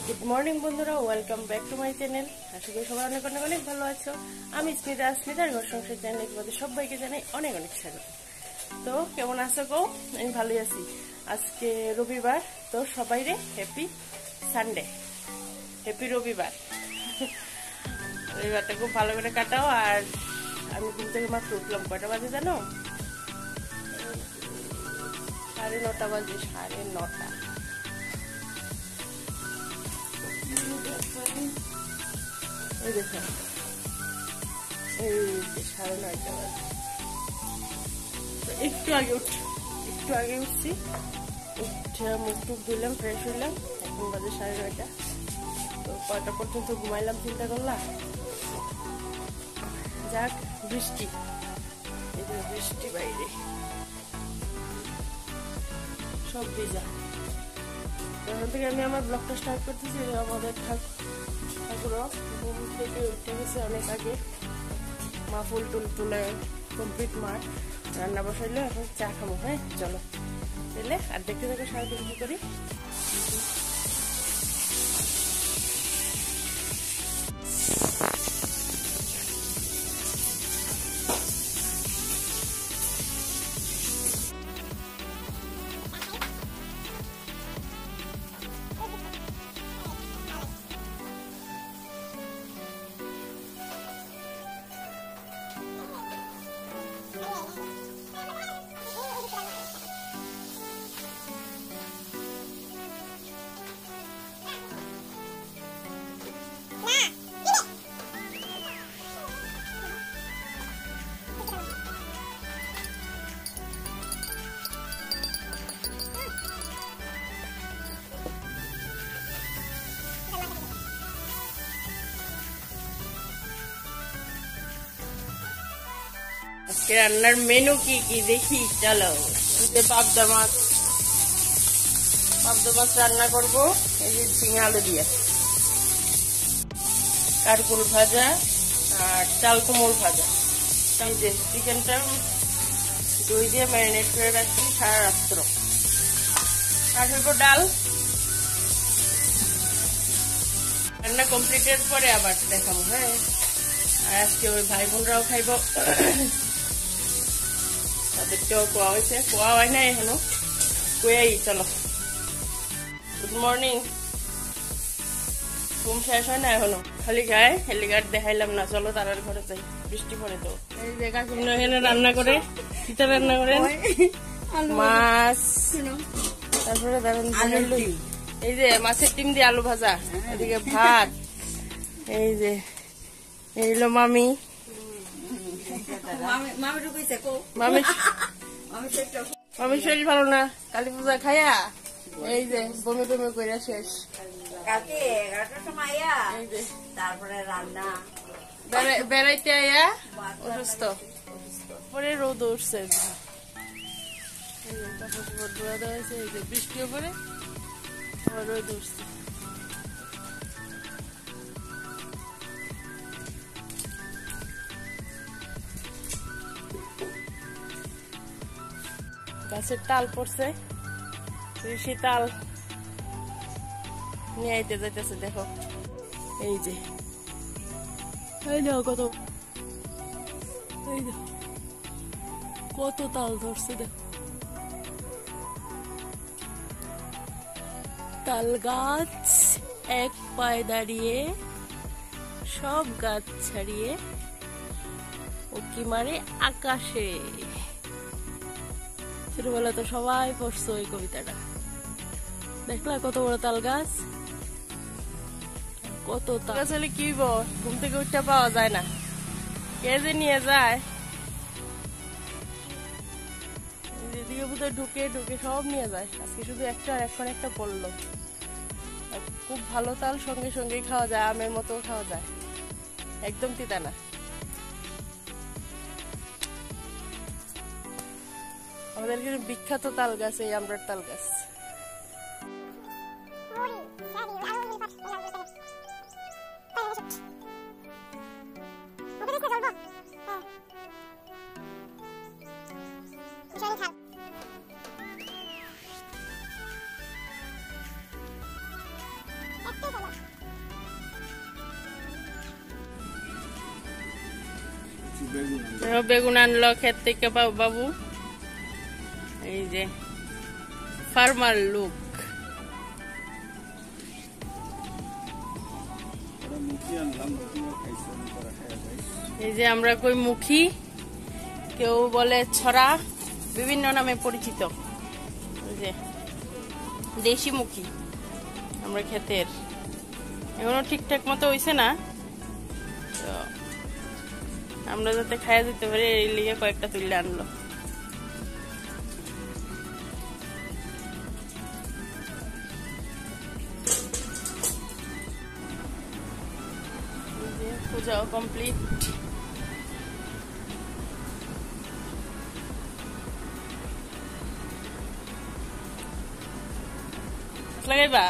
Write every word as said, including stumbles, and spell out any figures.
Good morning বন্ধুরা, welcome back to my channel. আশা করি সবাই অনেক অনেক অনেক ভালো আছো। আমি স্মিতা, স্মিতার ঘর সংসার চ্যানেলে তোমাদের সবাইকে জানাই অনেক অনেক স্বাগত। তো কেমন আছো গো? আমি ভালোই আছি। আজকে রবিবার, তো সবাই রে হ্যাপি সানডে, হ্যাপি রবিবার। রবিবারটা খুব ভালো করে কাটাও। আর আমি ঘুম থেকে মাত্র উঠলাম, কয়টা বাজে জানো? সাড়ে নটা বাজে, সাড়ে নটা। এই দেখো, এই যে সাড়ে নয়টা বাজে। একটু আগে উঠ একটু আগে উঠছি, উঠে মুখ টুক ধুলাম, ফ্রেশ হইলাম। এখন বাজে সাড়ে নয়টা। তো কয়টা পর্যন্ত ঘুমাইলাম চিন্তা করলাম। যাক, বৃষ্টি, এই যে বৃষ্টি বাইরে সব ভিজা। তখন থেকে আমি আমার ব্লগটা স্টার্ট করতেছি। আমাদের ঠাকুর ঘুম থেকে উঠে গেছে অনেক আগে। মা ফুল টুল তুলে কমপ্লিট মাঠ, রান্না বসাইলো। এখন চা খাবো। হ্যাঁ চলো তাহলে। আর দেখতে দেখো সারাদিন কি করি। আজকে রান্নার মেনু কি কি দেখি চলো। পাবদা মাছ, পাবদা মাছ রান্না করবো। এই যে ঝিঙে আলু দিয়ে, কারকুল ভাজা আর চাল কুমড় ভাজা। এই যে চিকেনটা দই দিয়ে ম্যারিনেট করে রাখছি সারা রাত্র। আর হইব ডাল। রান্না কমপ্লিটের পরে আবার দেখাবো। হ্যাঁ, আর আজকে ওই ভাই বোনরাও খাইব, তাদেরকেও কোয়া হয়েছে। কোয়া হয় না এখনো, কুয়াই। চলো, গুড মর্নিং। ঘুম শেষ হয় না এখনো, খালি গায়ে হেলিঘাট দেখাইলাম না। চলো তারার ঘরে যাই, বৃষ্টি পড়ে তো। এই যে কাকিমা এখানে রান্না করে, পিঠা রান্না করেন, মাছ, তারপরে এই যে মাছের ডিম দিয়ে আলু ভাজা, এদিকে ভাত। এই যে এইলো মামি, মামি শরীর ভালো না, কালী পূজা খাইয়া এই যে বমি টমি করে শেষ। কালকে এগারোটার সময় আয়া, তারপরে রান্না, বেড়াইতে আয়া অসুস্থ, পরে রোদ উঠছে, ধোয়া দেওয়া হয়েছে। এই যে বৃষ্টিও পরে রোদ উঠছে। গাছের তাল পড়ছে, ঋষি তাল নিয়ে আইতে যাইতেছে। দেখো এই যে, এই দেখো কত, এই দেখো কত তাল ধরছে। দেখো তাল গাছ এক পায়ে দাঁড়িয়ে, সব গাছ ছাড়িয়ে উকি মারে আকাশে। ছোটবেলা তো সবাই পড়ছো ওই কবিতাটা। দেখলা কত বড় তাল গাছ, কত তাল গাছ হলে কি ঘুম থেকে উঠতে পাওয়া যায় না, কে যে নিয়ে যায়। এদিকে বোধহয় ঢুকে ঢুকে সব নিয়ে যায়। আজকে শুধু একটা, আর এখন একটা পড়লো। খুব ভালো তাল, সঙ্গে সঙ্গেই খাওয়া যায়, আমের মতো খাওয়া যায়, একদম তিতা না। আমাদের এখানে বিখ্যাত তাল গাছ এই আমরার তাল গাছ। বেগুন আনলো ক্ষেত থেকে বাবু। এই যে ফার্মার লুক। এই যে আমরা কই মুখী, কেউ বলে ছড়া, বিভিন্ন নামে পরিচিত। এই যে দেশি মুখী আমরা ক্ষেতের, এখনো ঠিকঠাক মতো হইছে না, তো আমরা যাতে খাইয়া দিতে পারি এই লিগে কয়েকটা তুলে আনলো। পূজাও কমপ্লিট। লাগাইবা